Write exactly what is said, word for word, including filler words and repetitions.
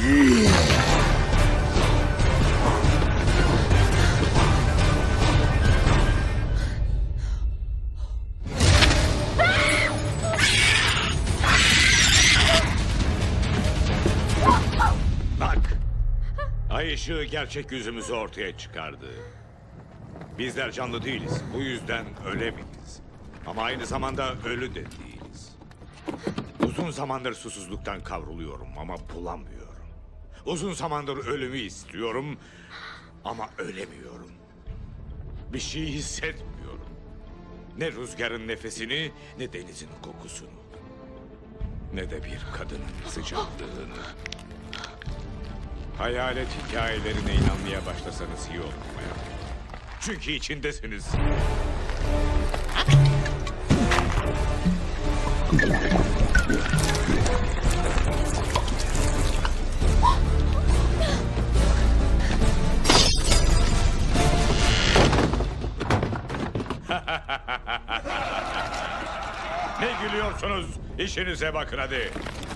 Ay ışığı gerçek yüzümüzü ortaya çıkardı. Bizler canlı değiliz. Bu yüzden ölemeyiz. Ama aynı zamanda ölü de değiliz. Uzun zamandır susuzluktan kavruluyorum ama bulamıyorum. Uzun zamandır ölümü istiyorum ama ölemiyorum. Bir şey hissetmiyorum. Ne rüzgarın nefesini, ne denizin kokusunu. Ne de bir kadının sıcaklığını. Hayalet hikayelerine inanmaya başlasanız iyi olur bayan. Çünkü içindesiniz. Ne gülüyorsunuz? İşinize bakın hadi.